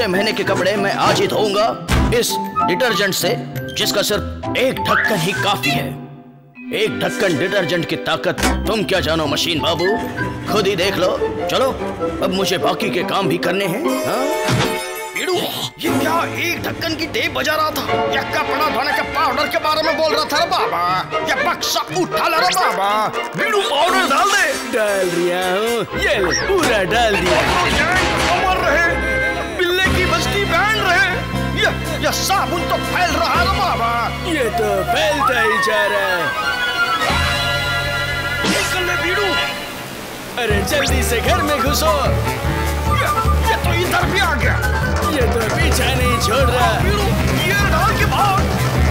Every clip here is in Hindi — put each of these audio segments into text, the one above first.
पूरे महीने के कपड़े मैं आज ही धोऊंगा इस डिटर्जेंट से, जिसका सिर्फ एक ढक्कन ही काफी है। एक ढक्कन डिटर्जेंट की ताकत तुम क्या जानो मशीन बाबू, खुद ही देख लो। चलो अब मुझे बाकी के काम भी करने हैं। बीड़ू, ये क्या एक ढक्कन की टेप बजा रहा था? ये कपड़ा धोने के पाउडर के बारे में बोल रहा था रे बाबा। ये बक्सा उठा ला रे बाबा। बीड़ू पाउडर डाल दे। डाल दिया हूँ, ये ले पूरा डाल दिया। मर रहे, बिल्ले की बस्ती बैन रहे। ये साबुन तो फैल रहा है बाबा। ये तो फैलता ही जा रहा है। निकल ले बीड़ू। अरे जल्दी से घर में घुसो। ये तो इधर भी आ गया। ये तो पीछा नहीं छोड़ रहा। बीड़ू, ये डाल के भाग।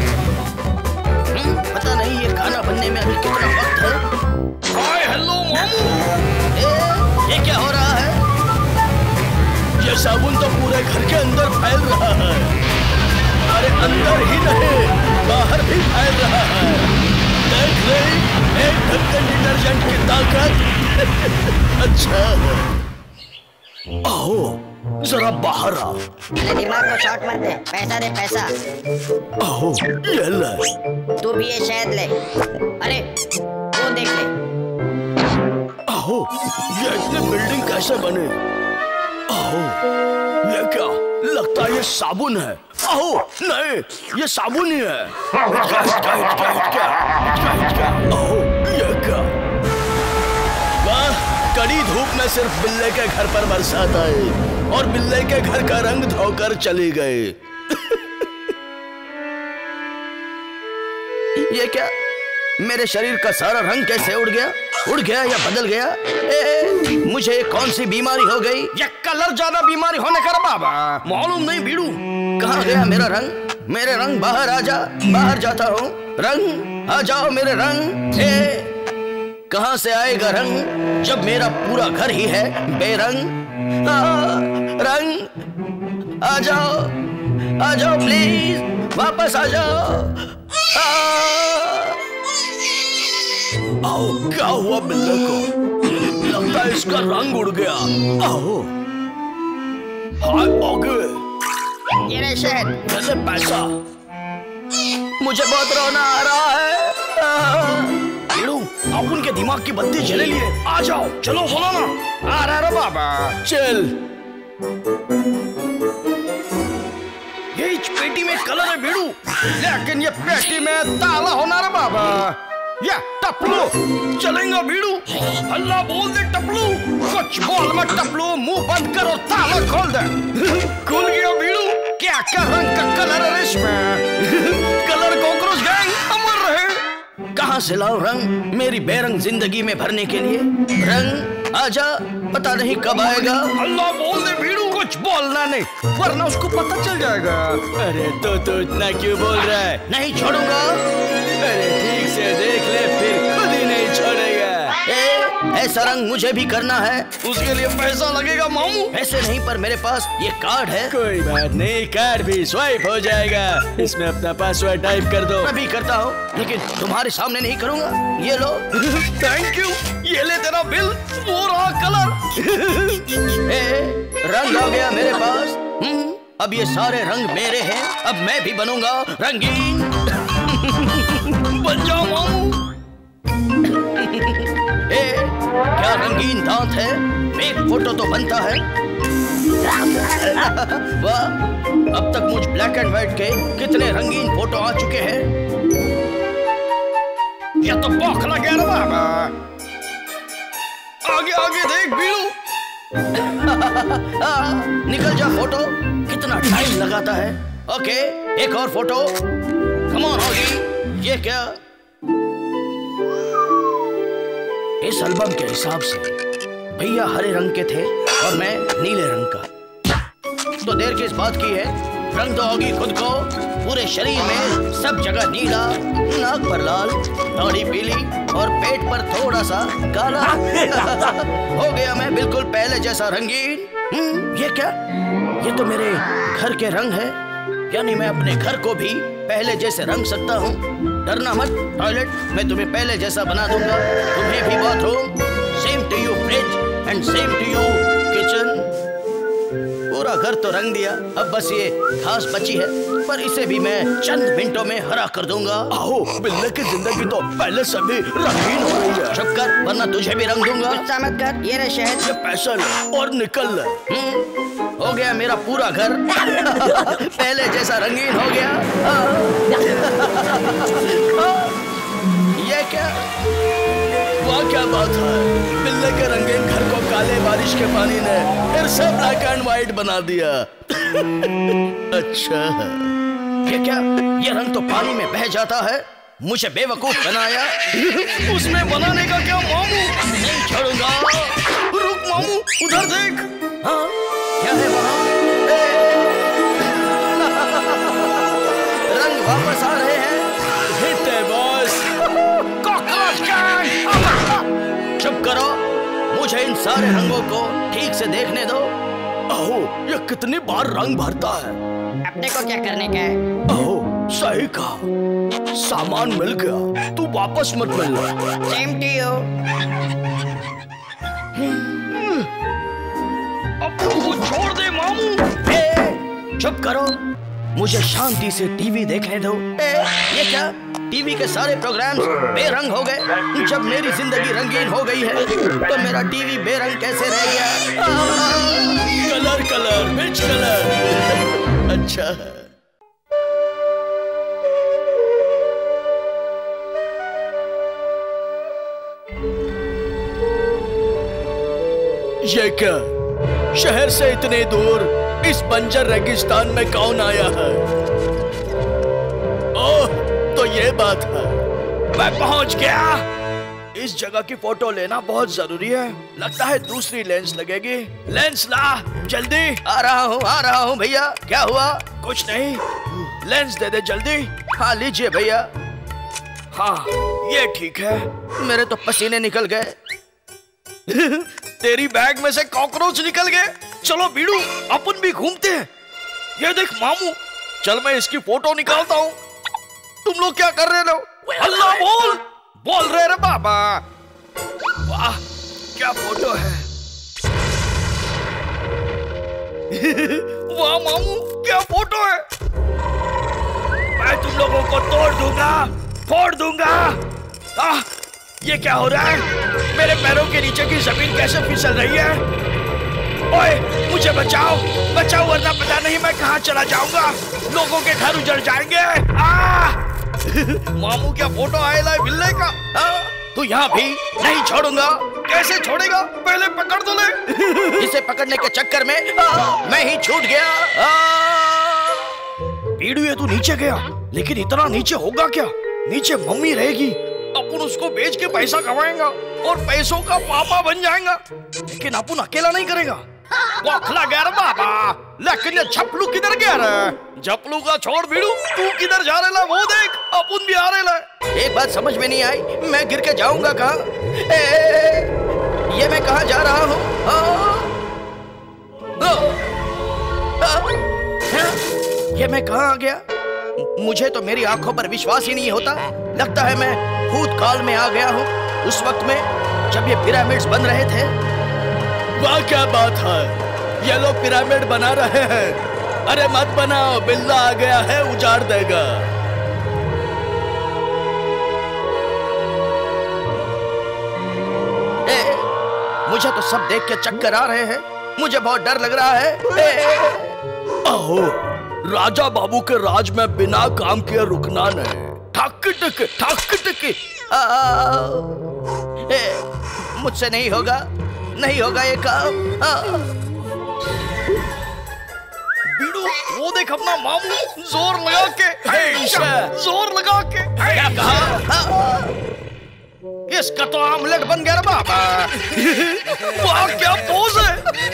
पता नहीं ये खाना बनने में अभी कितना वक्त है। हाय हेलो मामू। ये क्या हो रहा है? ये साबुन तो पूरे घर के अंदर फैल रहा है। अरे अंदर ही नहीं, बाहर भी फैल रहा है। देख रही, एक ढक्कन डिटर्जेंट की ताकत। अच्छा आओ जरा बाहर आओ। दिमाग को शॉट मत दे, पैसा दे पैसा। आओ ये ले। तू भी ये शहद ले। अरे वो देख ले। आओ, ये इतने बिल्डिंग कैसे बने? आओ, ये क्या लगता है? ये साबुन है। आओ नहीं, ये साबुन ही है। आओ ये क्या? वाह, कड़ी धूप में सिर्फ बिल्ले के घर पर बरसात आई और बिल्ले के घर का रंग धोकर चली गई। ये क्या? मेरे शरीर का सारा रंग कैसे उड़ गया? उड़ गया या बदल गया? मुझे कौन सी बीमारी हो गई? ये कलर ज्यादा बीमारी होने का बाबा मालूम नहीं। बीड़ू, कहाँ गया मेरा रंग? मेरे रंग बाहर आ जा। बाहर जाता हूँ। रंग आ जाओ मेरे रंग। कहाँ से आएगा रंग जब मेरा पूरा घर ही है बेरंग? रंग आ जाओ प्लीज, वापस आ जाओ। आओ, क्या हुआ बिल्ले को? लगता है इसका रंग उड़ गया। आओ, हाय आगे। ये ले शहद। कैसे पैसा? मुझे बहुत रोना आ रहा है। बीड़ू, आप उनके दिमाग की बत्ती जले लिए। आ जाओ, चलो बोलो ना। आ रहा रे बाबा। चल। ये पेटी में कलर है बीड़ू, लेकिन ये पेटी में ताला होना रे बाबा। या टपलू चलेगा बीड़ू? अल्लाह बोल दे टपलू। कुछ बोल मत टपलू, मुंह बंद करो, ताला खोल दे। खुल गया बीड़ू। क्या क्या रंग का कलर है इसमें? कलर कॉकरोच गैंग अमर रहे। कहाँ से लाओ रंग मेरी बेरंग जिंदगी में भरने के लिए? रंग आजा, पता नहीं कब आएगा। अल्लाह बोल दे बीड़ू, कुछ बोलना नहीं वरना उसको पता चल जाएगा। अरे तो इतना क्यों बोल रहा है? नहीं छोड़ूंगा। अरे ठीक से देख ले, फिर खुद ही नहीं छोड़ेगा। ऐसा रंग मुझे भी करना है, उसके लिए पैसा लगेगा मामू। पैसे नहीं, पर मेरे पास ये कार्ड है। कोई बात नहीं, कार्ड भी स्वाइप हो जाएगा। इसमें अपना पासवर्ड टाइप कर दो। मैं भी करता हूँ, लेकिन तुम्हारे सामने नहीं करूँगा। ये लो। Thank you. ये ले तेरा बिल। वो रहा कलर। रंग आ गया मेरे पास। अब ये सारे रंग मेरे हैं। अब मैं भी बनूंगा रंगीन। बन जाओ मामू। क्या रंगीन दांत है? एक फोटो तो बनता है। वाह, अब तक मुझ ब्लैक एंड व्हाइट के कितने रंगीन फोटो आ चुके हैं। यह तो बौखला गया ना बाबा। आगे आगे देख बीड़ू। निकल जा फोटो, कितना टाइम लगाता है। ओके, एक और फोटो। कम ऑन होगी। ये क्या? इस एल्बम के हिसाब से भैया हरे रंग के थे और मैं नीले रंग का। तो देर किस बात की है? रंग दो होगी खुद को। पूरे शरीर में सब जगह नीला, नाक पर लाल, दाढ़ी पीली और पेट पर थोड़ा सा काला। हो गया मैं बिल्कुल पहले जैसा रंगीन। ये क्या? ये तो मेरे घर के रंग है, यानी मैं अपने घर को भी पहले जैसे रंग सकता हूँ। डरना मत टॉयलेट, मैं तुम्हें पहले जैसा बना दूंगा। तुम्हें भी bathroom, same to you fridge and same to you kitchen. पूरा घर तो रंग दिया, अब बस ये घास बची है, पर इसे भी मैं चंद मिनटों में हरा कर दूंगा। आओ, बिल्ले की जिंदगी तो पहले से भी रंगीन हो रही है। चुप कर, वरना तुझे भी रंग दूंगा। गुस्सा मत कर, ये रहे शहद। ये पैसा ले और निकल ले। हो गया मेरा पूरा घर पहले जैसा रंगीन हो गया। ये क्या? वाह क्या बात है, बिल्ले के रंगीन घर को काले बारिश के पानी ने फिर से ब्लैक एंड व्हाइट बना दिया। अच्छा, ये क्या? ये रंग तो पानी में बह जाता है, मुझे बेवकूफ बनाया। उसमें बनाने का क्या मामू? नहीं छोड़ूंगा। रुक मामू, उधर देख। हाँ, क्या है वहाँ? रंग वापस आ रहे हैं। हिट है बॉस। चुप करो, मुझे इन सारे रंगों को ठीक से देखने दो। अहो, ये कितनी बार रंग भरता है। अपने को क्या करने का है? अहो, सही कहा, सामान मिल गया, तू वापस मत मिलना। Same to you. अब तू छोड़ दे मामू। चुप करो, मुझे शांति से टीवी देखने दो। ये क्या? टीवी के सारे प्रोग्राम्स बेरंग हो गए। जब मेरी जिंदगी रंगीन हो गई है तो मेरा टीवी बेरंग कैसे रह गया? कलर कलर मिर्च कलर। अच्छा है। ये क्या? शहर से इतने दूर इस बंजर रेगिस्तान में कौन आया है? ओह, तो ये बात है, मैं पहुंच गया। इस जगह की फोटो लेना बहुत जरूरी है। लगता है दूसरी लेंस लगेगी। लेंस ला जल्दी। आ रहा हूँ भैया। क्या हुआ? कुछ नहीं, लेंस दे दे जल्दी। हाँ लीजिए भैया। हाँ, ये ठीक है। मेरे तो पसीने निकल गए। तेरी बैग में से कॉकरोच निकल गए। चलो बीड़ू, अपन भी घूमते हैं। ये देख मामू, चल मैं इसकी फोटो निकालता हूँ। तुम लोग क्या कर रहे हो? अल्लाह बोल रहे रे बाबा। वाह क्या फोटो है। वाह मामू, क्या फोटो है। मैं तुम लोगों को तोड़ दूंगा, फोड़ दूंगा। ये क्या हो रहा है? मेरे पैरों के नीचे की जमीन कैसे फिसल रही है? ओए, मुझे बचाओ, बचाओ, वरना पता नहीं मैं कहां चला जाऊंगा। लोगों के घर उजड़ जाएंगे। मामू क्या फोटो आया है बिल्ले का। तू यहाँ भी नहीं छोड़ूंगा। कैसे छोड़ेगा? पहले पकड़ तो ले। इसे पकड़ने के चक्कर में मैं ही छूट गया। पीड़ू, ये तू नीचे गया, लेकिन इतना नीचे होगा क्या? नीचे मम्मी रहेगी। अपन उसको बेच के पैसा कमाएगा और पैसों का पापा बन जाएगा। लेकिन अपन अकेला नहीं करेगा। बौखला गया रे बाबा। लेकिन ये झपलू किधर गया रे? झपलू का छोड़ बीड़ू, तू किधर जा रहे ला? वो देख, अपन भी आ रहे ला। एक बात समझ में नहीं आई, मैं गिर के जाऊंगा कहाँ? ये मैं कहाँ जा रहा हूँ? ये मैं कहाँ आ गया? मुझे तो मेरी आंखों पर विश्वास ही नहीं होता। लगता है मैं भूतकाल में आ गया हूँ, उस वक्त में जब ये पिरामिड्स बन रहे थे। वाह क्या बात है, ये लोग पिरामिड बना रहे हैं। अरे मत बनाओ, बिल्ला आ गया है, उजाड़ देगा। मुझे तो सब देख के चक्कर आ रहे हैं। मुझे बहुत डर लग रहा है। अहो, राजा बाबू के राज में बिना काम किए रुकना नहीं। ठक टक। मुझसे नहीं होगा, नहीं होगा ये काम। बीड़ू, वो देख अपना मामू जोर लगा के, जोर लगा के। क्या कहा? इसका तो आमलेट बन गया बाबा। वाह क्या पोज है।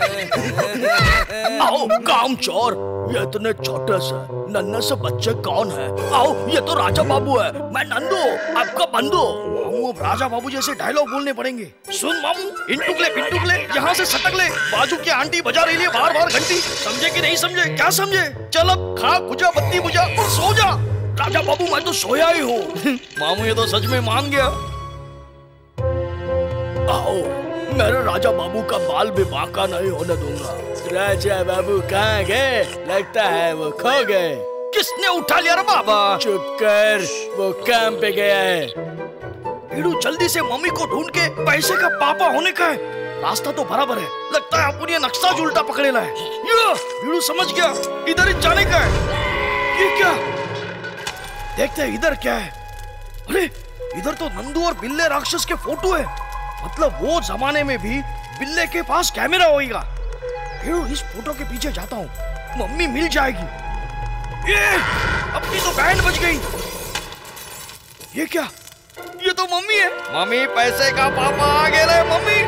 आओ कामचोर, ये इतने छोटे से नन्हे से बच्चे कौन है? आओ, ये तो राजा बाबू है, मैं नंदू, आपका बंधु। मामू, अब राजा बाबू जैसे डायलॉग बोलने पड़ेंगे। सुन मामू, इन टुकले पिन टुकले, यहाँ से सटक ले। बाजू की आंटी बजा रही है बार बार घंटी। समझे कि नहीं समझे? क्या समझे? चल अब खा, बुझा बत्ती बुझा और सो जा। राजा बाबू, मैं तो सोया ही हूँ। मामू, ये तो सच में मान गया। आओ, मेरे राजा बाबू का बाल भी बांका नहीं होने दूंगा। राजा बाबू कहाँ गए? लगता है वो खो गए। किसने उठा लिया रे बाबा? चुप कर, वो काम पे गया है। बीड़ू जल्दी से मम्मी को ढूंढ के पैसे का पापा होने का है। रास्ता तो बराबर है, लगता है अपन ये नक्शा उल्टा पकड़ेला है। बीड़ू समझ गया, इधर ही जाने का है। ये क्या? देखते हैं इधर क्या है। अरे इधर तो नंदू और बिल्ले राक्षस के फोटो है। मतलब वो जमाने में भी बिल्ले के पास कैमरा होगा। इस फोटो के पीछे जाता हूँ, मम्मी मिल जाएगी। ये अपनी तो बैंड बज गई। ये क्या? ये तो मम्मी है। मम्मी पैसे का पापा आ गए रे मम्मी।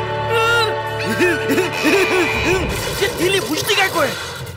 ये तीली बुझती क्या कोई?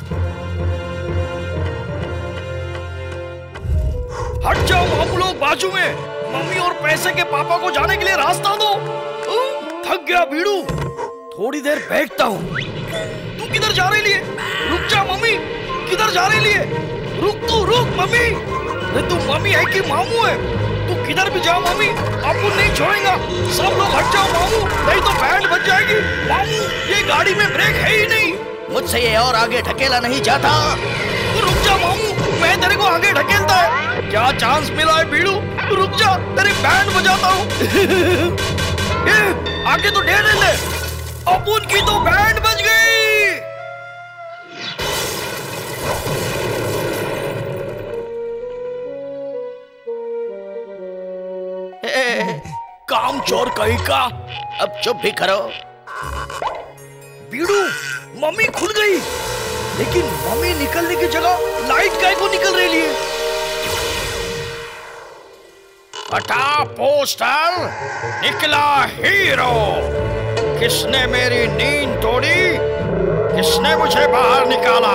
हट जाओ हम लोग बाजू में। मम्मी और पैसे के पापा को जाने के लिए रास्ता दो। थक गया बीड़ू, थोड़ी देर बैठता हूँ। तू किधर जा रही है? रुक जा मम्मी, किधर जा रही है? रुक तू, रुक मम्मी। अरे तू मम्मी है कि मामू है? तू किधर भी जाओ मम्मी, अपन नहीं छोड़ेगा। सब लोग हट जाओ मामू, नहीं तो बैंड बज जाएगी। मामू ये गाड़ी में ब्रेक है ही नहीं। मुझसे ये और आगे ढकेला नहीं जाता। तू रुक जा मामू, मैं तेरे को आगे ढकेलता है। क्या चांस मिला है बीड़ू, रुक जा, तेरी बैंड बजाता हूँ। आगे तो ढेर ले, अपन की तो बैंड बज गई। काम चोर कहीं का। अब चुप भी करो। बीड़ू मम्मी खुल गई, लेकिन मम्मी निकलने की जगह लाइट काय को निकल रही है। हटा पोस्टर, निकला हीरो। किसने मेरी नींद तोड़ी? किसने मुझे बाहर निकाला?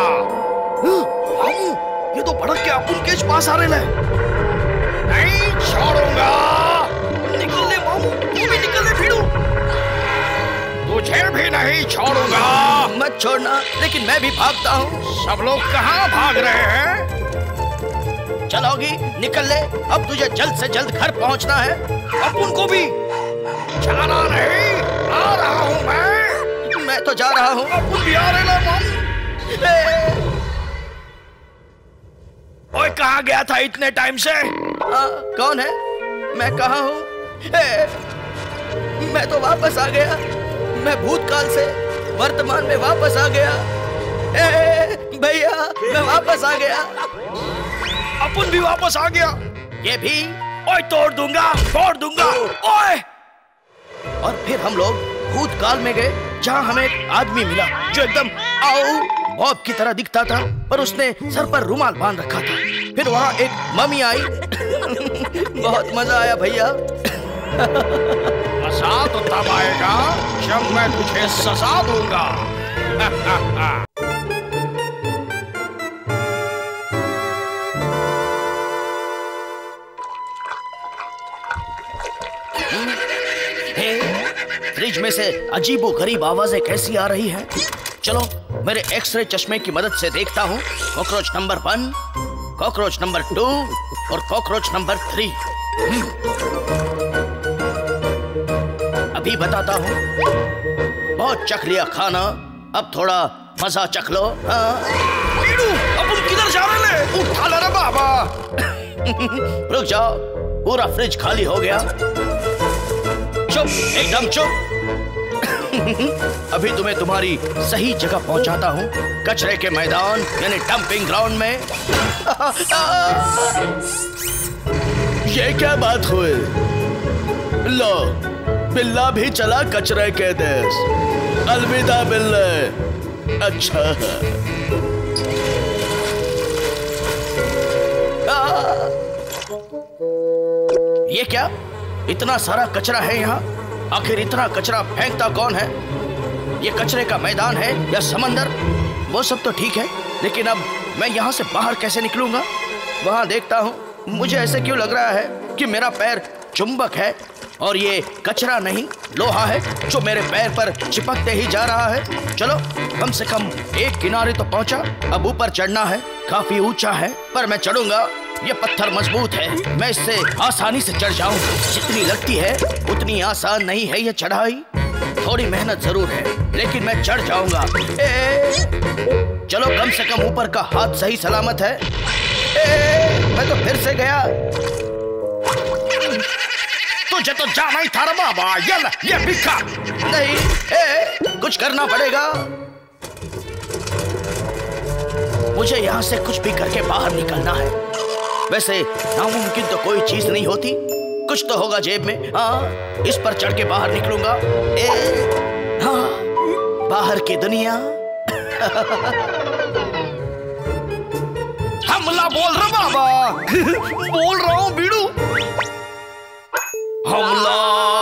ये तो भड़क के अपन के पास आ रहे हैं। नहीं छोड़ूंगा। निकल ले मामू, तू भी निकल ले बीड़ू। तुझे भी नहीं छोड़ूंगा। मत छोड़ना, लेकिन मैं भी भागता हूँ। सब लोग कहाँ भाग रहे हैं? चलोगी? निकल ले, अब तुझे जल्द से जल्द घर पहुँचना है। अपन को भी जाना नहीं, आ रहा हूँ मैं तो जा रहा हूँ। अपन भी आ रहे मामू। ओए कहाँ गया था इतने टाइम से? कौन है? मैं कहाँ हूँ? मैं तो वापस आ गया। मैं भूतकाल से वर्तमान में वापस आ गया। भैया मैं वापस आ गया। अपन भी वापस आ गया। ये भी? ओए तोड़ दूंगा, फोड़ दूंगा। ओए! और फिर हम लोग भूतकाल में गए, जहाँ हमें एक आदमी मिला जो एकदम बॉब की तरह दिखता था, पर उसने सर पर रुमाल बांध रखा था। फिर वहाँ एक मम्मी आई। बहुत मजा आया भैया। मजा तो तब आएगा जब मैं तुझे सजा दूंगा। फ्रिज में से अजीबोगरीब आवाजें कैसी आ रही हैं? चलो मेरे एक्सरे चश्मे की मदद से देखता हूँ। कॉकरोच नंबर 1, कॉकरोच नंबर 2 और कॉकरोच नंबर 3। अभी बताता हूँ। बहुत चख लिया खाना, अब थोड़ा मजा चख लो। अब किधर जा रहे हैं? उठा ले रे बाबा। रुक जाओ, पूरा फ्रिज खाली हो गया। चुप, एकदम चुप। अभी तुम्हें तुम्हारी सही जगह पहुंचाता हूं, कचरे के मैदान यानी डंपिंग ग्राउंड में। ये क्या बात हुई? लो, बिल्ला भी चला कचरे के देश। अलविदा बिल्ले। अच्छा ये क्या? इतना सारा कचरा है यहाँ। आखिर इतना कचरा फेंकता कौन है? ये कचरे का मैदान है या समंदर? वो सब तो ठीक है, लेकिन अब मैं यहाँ से बाहर कैसे निकलूंगा? वहाँ देखता हूँ, मुझे ऐसे क्यों लग रहा है कि मेरा पैर चुंबक है और ये कचरा नहीं, लोहा है जो मेरे पैर पर चिपकते ही जा रहा है। चलो कम से कम एक किनारे तो पहुंचा। अब ऊपर चढ़ना है, काफी ऊंचा है, पर मैं चढ़ूंगा। ये पत्थर मजबूत है, मैं इससे आसानी से चढ़ जाऊंगा। जितनी लगती है उतनी आसान नहीं है ये चढ़ाई। थोड़ी मेहनत जरूर है, लेकिन मैं चढ़ जाऊंगा। चलो कम से कम ऊपर का हाथ सही सलामत है। मैं तो फिर से गया। तुझे तो जाना ही था रे बाबा। ये भिखा नहीं, कुछ करना पड़ेगा। मुझे यहाँ से कुछ भी करके बाहर निकलना है। वैसे नामुमकिन तो कोई चीज नहीं होती, कुछ तो होगा जेब में। हाँ, इस पर चढ़ के बाहर निकलूंगा। हाँ, बाहर की दुनिया। हमला बोल रहा बाबा। बोल रहा हूँ बीड़ू। हमला,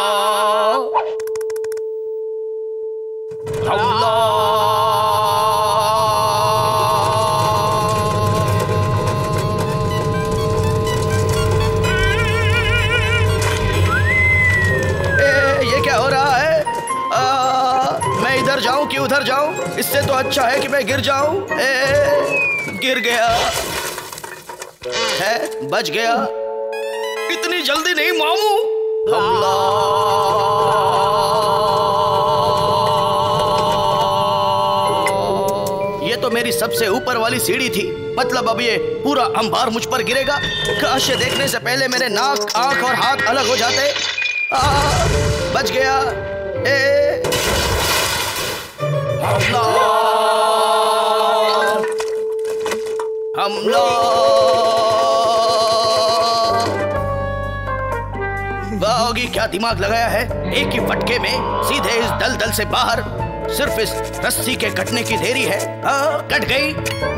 हमला। ये क्या हो रहा है? मैं इधर जाऊं कि उधर जाऊं? इससे तो अच्छा है कि मैं गिर जाऊं। गिर गया है, बच गया। इतनी जल्दी नहीं मामू। हमला। ये तो मेरी सबसे ऊपर वाली सीढ़ी थी। मतलब अब ये पूरा अंबार मुझ पर गिरेगा। काश ये देखने से पहले मेरे नाक, आंख और हाथ अलग हो जाते। बच गया। हमला, हमला। वाओगी, क्या दिमाग लगाया है। एक ही फटके में सीधे इस दलदल से बाहर। सिर्फ इस रस्सी के कटने की देरी है। हाँ, कट गई।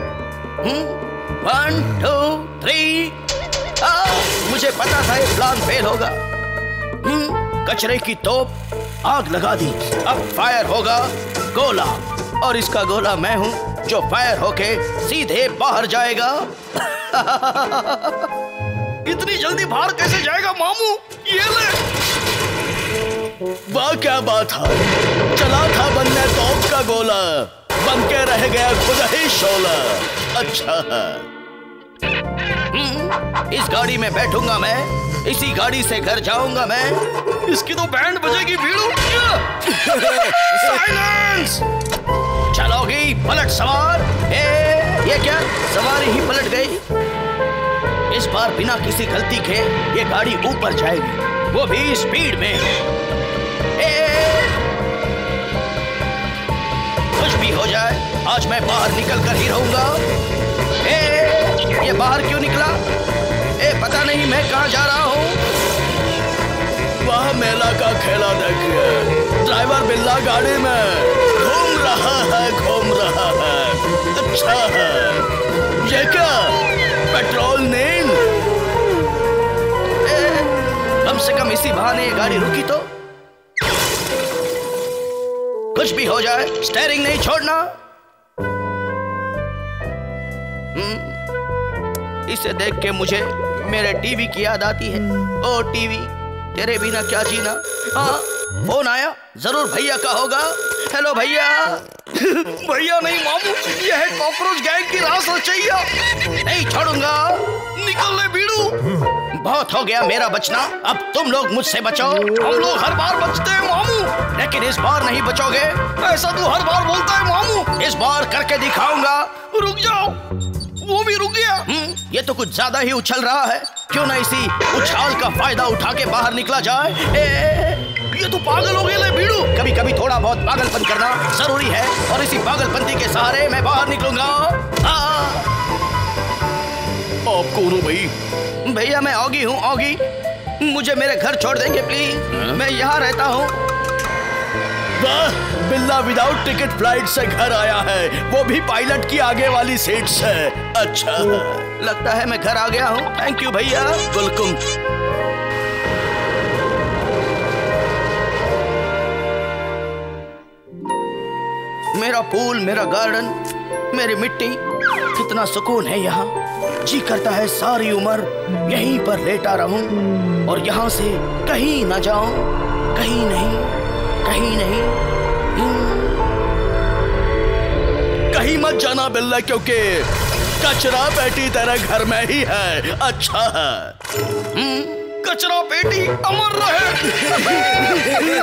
1 2 3। मुझे पता था ये प्लान फेल होगा। कचरे की तोप आग लगा दी। अब फायर होगा गोला, और इसका गोला मैं हूं जो फायर होके सीधे बाहर जाएगा। इतनी जल्दी बाहर कैसे जाएगा मामू? ये ले। वाह, क्या बात है। चला था बनने तोप का गोला, बन के रह गया खुद ही शोला। अच्छा है। इस गाड़ी में बैठूंगा मैं, इसी गाड़ी से घर जाऊंगा मैं। इसकी तो बैंड बजेगी बीड़ू। साइलेंस। चलोगी पलट सवार। ये क्या, सवारी ही पलट गई। इस बार बिना किसी गलती के ये गाड़ी ऊपर जाएगी, वो भी स्पीड में। कुछ भी हो जाए, आज मैं बाहर निकल कर ही रहूंगा। ये बाहर क्यों निकला? पता नहीं मैं कहाँ जा रहा हूँ। वह मेला का खेला देखिए। ड्राइवर बिल्ला गाड़ी में घूम रहा है, घूम रहा है। अच्छा है। ये क्या, पेट्रोल नींद? कम से कम इसी बहाने ये गाड़ी रुकी तो। कुछ भी हो जाए, स्टीयरिंग नहीं छोड़ना। इसे देख के मुझे मेरे टीवी की याद आती है। ओ टीवी, तेरे बिना क्या जीना। हाँ, फोन आया, जरूर भैया का होगा। हेलो भैया। भैया नहीं मामू, ये है कॉकरोच गैंग की रास रचैया। नहीं छोड़ूंगा। निकल ले बीड़ू। बहुत हो गया मेरा बचना, अब तुम लोग मुझसे बचो। हम लोग हर बार बचते हैं मामू, लेकिन इस बार नहीं बचोगे। ऐसा तू हर बार बोलता है मामू। इस बार करके दिखाऊंगा। रुक जाओ, वो भी रुक गया। ये तो कुछ ज्यादा ही उछल रहा है। क्यों ना इसी उछाल का फायदा उठा के बाहर निकला जाए। ये तो पागल हो गए ले बीड़ू। कभी कभी थोड़ा बहुत पागलपन करना जरूरी है, और इसी पागलपंती के सहारे मैं बाहर निकलूंगा। आप कौन हो भाई? भैया मैं ऑगी हूँ, ऑगी। मुझे मेरे घर छोड़ देंगे प्लीज, मैं यहाँ रहता हूँ। वाह, बिल्ला विदाउट टिकट फ्लाइट से घर आया है, वो भी पायलट की आगे वाली सीट से। अच्छा, लगता है मैं घर आ गया हूँ। थैंक यू भैया। वेलकम। मेरा पूल, मेरा गार्डन, मेरी मिट्टी, कितना सुकून है यहाँ। जी करता है सारी उम्र यहीं पर लेटा रहूं और यहाँ से कहीं ना जाऊं। कहीं नहीं, कहीं नहीं। कहीं मत जाना बिल्ला, क्योंकि कचरा पेटी तेरे घर में ही है। अच्छा है। कचरा पेटी अमर रहे।